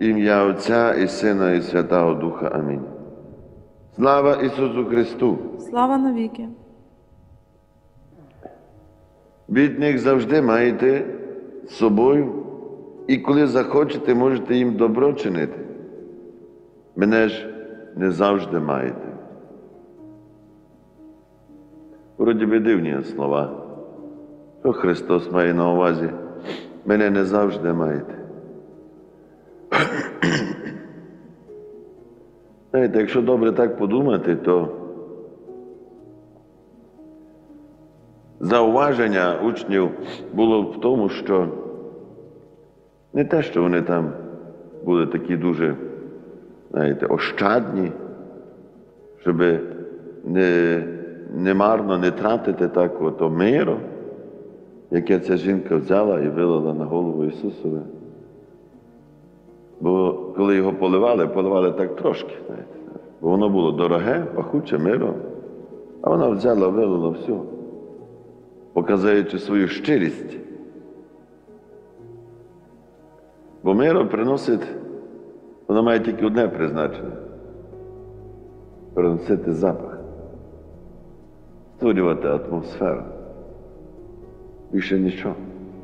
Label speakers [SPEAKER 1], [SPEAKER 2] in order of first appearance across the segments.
[SPEAKER 1] Ім'я Отця і Сина, і Святого Духа. Амінь. Слава Ісусу Христу!
[SPEAKER 2] Слава навіки!
[SPEAKER 1] Бідних завжди маєте з собою, і коли захочете, можете їм добро чинити. Мене ж не завжди маєте. Вроді би дивні слова, що Христос має на увазі. Мене не завжди маєте. Знаєте, якщо добре так подумати, то зауваження учнів було в тому, що не те, що вони там були такі дуже, знаєте, ощадні, щоб не марно не тратити так ото миро, яке ця жінка взяла і вилила на голову Ісусове. Бо коли його поливали так трошки, знаєте, бо воно було дороге, пахуче миро, а вона взяла, вилила все, показуючи свою щирість. Бо миро приносить, воно має тільки одне призначення – приносити запах, створювати атмосферу. Більше нічого.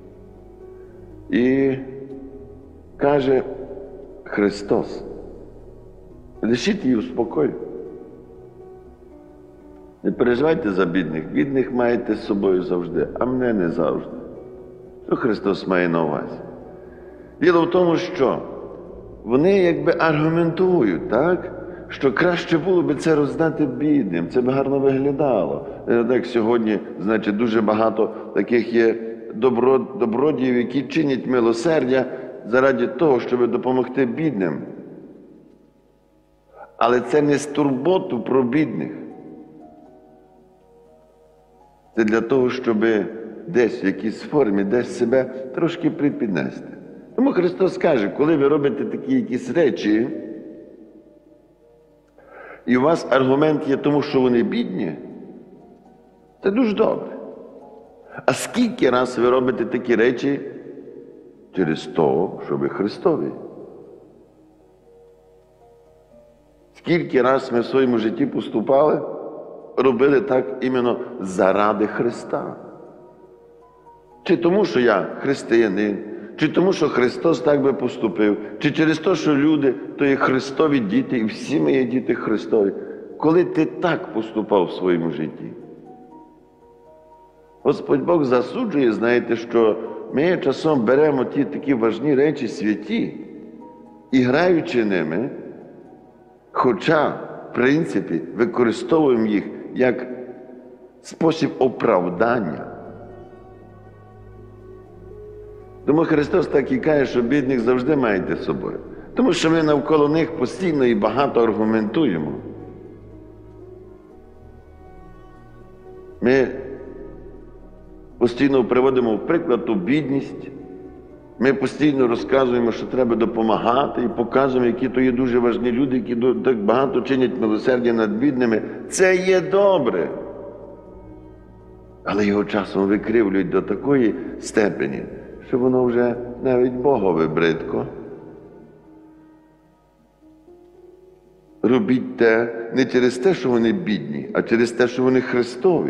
[SPEAKER 1] І каже Христос: лишіть її в спокої. Не переживайте за бідних. Бідних маєте з собою завжди, а мене не завжди. Що Христос має на увазі? Діло в тому, що вони якби аргументують, так? Що краще було б це роздати бідним, це б гарно виглядало. Так сьогодні, значить, дуже багато таких є добродіїв, які чинять милосердя заради того, щоб допомогти бідним. Але це не з турботу про бідних. Це для того, щоб десь в якійсь формі, десь себе трошки припіднести. Тому Христос каже, коли ви робите такі якісь речі, і у вас аргумент є тому, що вони бідні, це дуже добре. А скільки раз ви робите такі речі через того, що ви Христові? Скільки раз ми в своєму житті поступали, робили так іменно заради Христа? Чи тому, що я християнин, чи тому, що Христос так би поступив, чи через те, що люди, то є Христові діти, і всі ми є діти Христові. Коли ти так поступав в своєму житті? Господь Бог засуджує, знаєте, що ми часом беремо ті такі важні речі святі, і граючи ними, хоча, в принципі, використовуємо їх як спосіб оправдання. Тому Христос так і каже, що бідних завжди маєте з собою. Тому що ми навколо них постійно і багато аргументуємо. Ми постійно приводимо в приклад ту бідність. Ми постійно розказуємо, що треба допомагати, і показуємо, які то є дуже важні люди, які так багато чинять милосердя над бідними. Це є добре. Але його часом викривлюють до такої степені, що воно вже навіть Богові бридко. Робіть те не через те, що вони бідні, а через те, що вони Христові,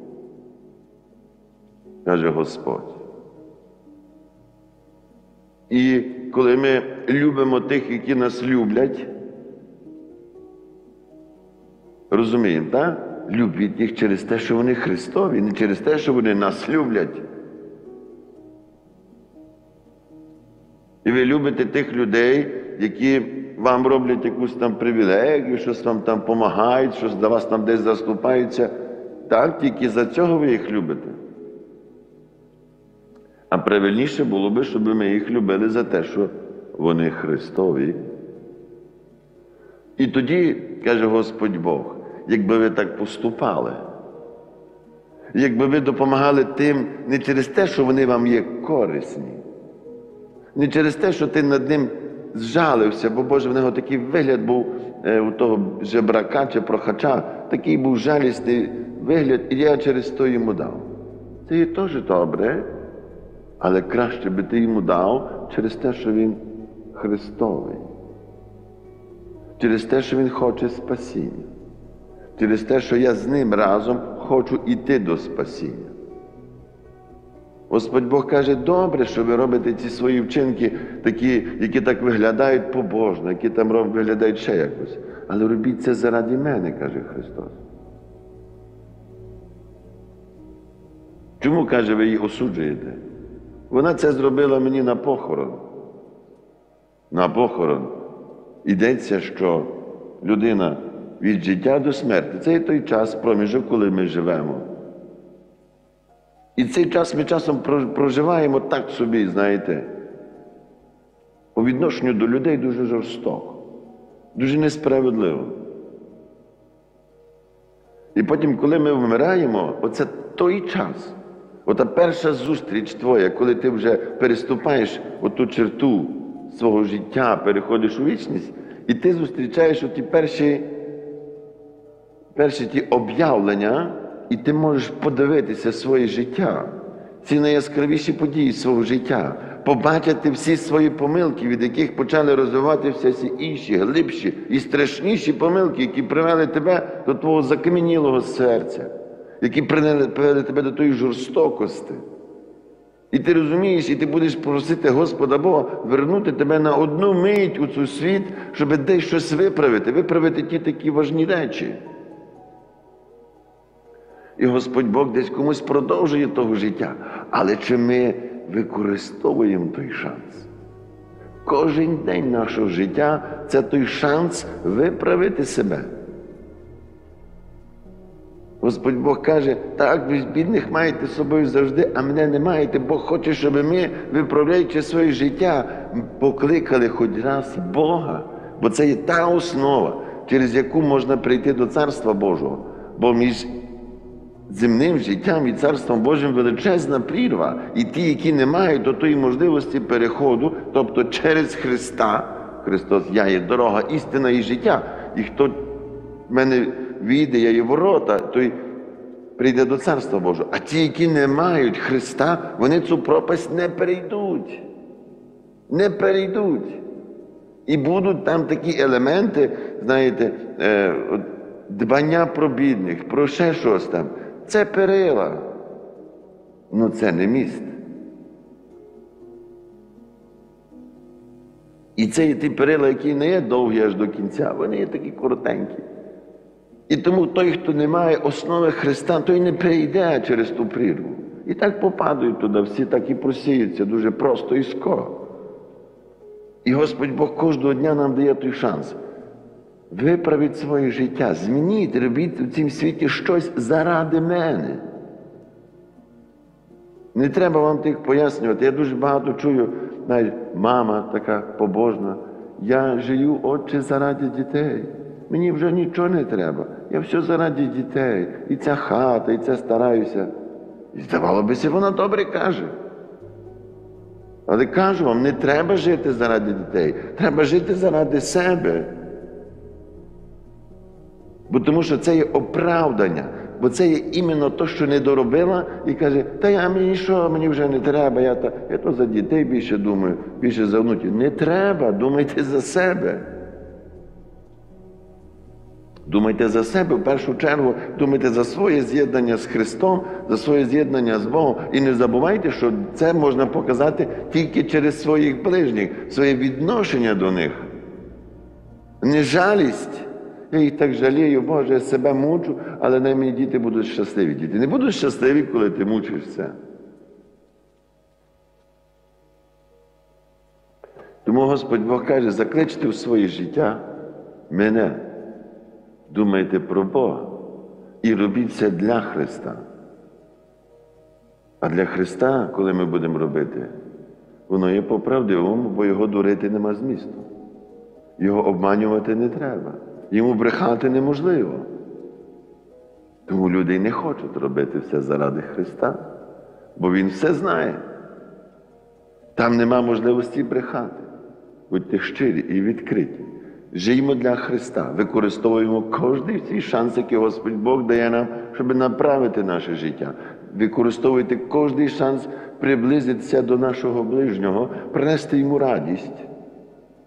[SPEAKER 1] каже Господь. І коли ми любимо тих, які нас люблять, розуміємо, так? Любіть їх через те, що вони Христові, не через те, що вони нас люблять. І ви любите тих людей, які вам роблять якусь там привілегію, щось вам там допомагають, щось для вас там десь заступаються. Так, тільки за цього ви їх любите. А правильніше було би, щоб ми їх любили за те, що вони Христові. І тоді, каже Господь Бог, якби ви так поступали, якби ви допомагали тим не через те, що вони вам є корисні, не через те, що ти над ним зжалився, бо, Боже, в нього такий вигляд був у того жебрака чи прохача, такий був жалісний вигляд, і я через то йому дав. Це є теж добре, але краще би ти йому дав через те, що він Христовий. Через те, що Він хоче спасіння. Через те, що я з Ним разом хочу йти до спасіння. Господь Бог каже, добре, що ви робите ці свої вчинки, такі, які так виглядають побожно, які там виглядають ще якось. Але робіть це заради мене, каже Христос. Чому, каже, ви її осуджуєте? Вона це зробила мені на похорон. На похорон. Йдеться, що людина від життя до смерті. Це є той час, проміжок, коли ми живемо. І цей час ми часом проживаємо так собі, знаєте, по відношенню до людей дуже жорстоко, дуже несправедливо. І потім, коли ми вмираємо, оце той час, ота перша зустріч твоя, коли ти вже переступаєш оту черту свого життя, переходиш у вічність, і ти зустрічаєш оті перші ті об'явлення, і ти можеш подивитися своє життя, ці найяскравіші події свого життя, побачити всі свої помилки, від яких почали розвиватися всі інші, глибші і страшніші помилки, які привели тебе до твого закам'янілого серця, які привели тебе до тої жорстокості. І ти розумієш, і ти будеш просити Господа Бога вернути тебе на одну мить у цей світ, щоб десь щось виправити ті такі важні речі. І Господь Бог десь комусь продовжує того життя. Але чи ми використовуємо той шанс? Кожен день нашого життя – це той шанс виправити себе. Господь Бог каже, так, ви бідних маєте з собою завжди, а мене не маєте. Бог хоче, щоб ми, виправляючи своє життя, покликали хоч раз Бога. Бо це є та основа, через яку можна прийти до Царства Божого. Бо між земним життям і Царством Божим величезна прірва. І ті, які не мають до тої можливості переходу, тобто через Христа, Христос, я є дорога, істина і життя. І хто в мене війде, я є ворота, той прийде до Царства Божого. А ті, які не мають Христа, вони цю пропасть не перейдуть. Не перейдуть. І будуть там такі елементи, знаєте, дбання про бідних, про ще щось там. Це перила. Ну це не міст. І це є ті перила, які не є довгі аж до кінця, вони є такі коротенькі. І тому той, хто не має основи Христа, той не перейде через ту прірву. І так попадають туди, всі так і просіються дуже просто і скоро. І Господь Бог кожного дня нам дає той шанс. Виправіть своє життя, змініть, робіть у цім світі щось заради мене. Не треба вам тих пояснювати. Я дуже багато чую, навіть мама така побожна. Я живу, Отче, заради дітей. Мені вже нічого не треба. Я все заради дітей. І ця хата, і це стараюся. І здавалося, вона добре каже. Але кажу вам, не треба жити заради дітей. Треба жити заради себе. Бо тому що це є оправдання. Бо це є іменно то, що не доробила, і каже, та мені що, мені вже не треба, я то за дітей більше думаю, більше за внуків. Не треба, думайте за себе. Думайте за себе, в першу чергу, думайте за своє з'єднання з Христом, за своє з'єднання з Богом. І не забувайте, що це можна показати тільки через своїх ближніх, своє відношення до них. Не жалість. Я їх так жалію, Боже, я себе мучу, але най мені діти будуть щасливі. Діти не будуть щасливі, коли ти мучишся. Тому Господь Бог каже, закличте в своє життя мене. Думайте про Бога і робіть це для Христа. А для Христа, коли ми будемо робити, воно є по-правдивому, бо його дурити нема змісту. Його обманювати не треба. Йому брехати неможливо. Тому люди й не хочуть робити все заради Христа, бо Він все знає. Там нема можливості брехати. Будьте щирі і відкриті. Живімо для Христа, використовуємо кожний цей шанс, який Господь Бог дає нам, щоб направити наше життя. Використовуйте кожний шанс приблизитися до нашого ближнього, принести йому радість.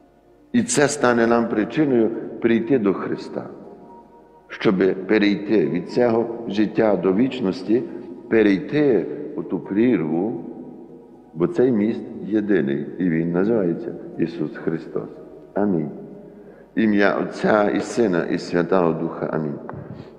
[SPEAKER 1] І це стане нам причиною прийти до Христа, щоб перейти від цього життя до вічності, перейти у ту прірву, бо цей міст єдиний, і Він називається Ісус Христос. Амінь. Ім'я Отця і Сина і Святого Духа. Амінь.